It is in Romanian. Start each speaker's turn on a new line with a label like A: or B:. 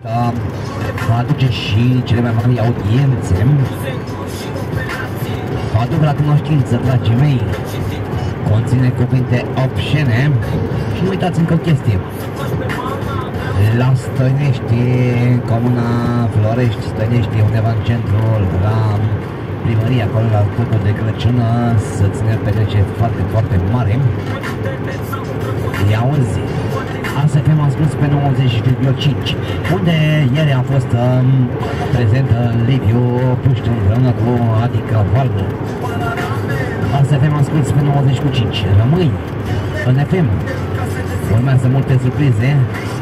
A: va aduce și cele mai mari audiențe. Vă aduc la cunoștință, dragii mei, conține cuvinte obscene și nu uitați încă o chestie. La Stoinești, comuna Florești, Stoinești, undeva în centrul, la primărie, acolo la Târgul de Crăciun, să ținem petrece foarte, foarte mare. Ia-uzi, asta fim asculți pe 90,5, unde ieri a fost prezent Liviu Puștiu împreună cu Adică Valdu. Asta fim asculți pe 90,5. Rămâi în FM. Urmează multe surprize.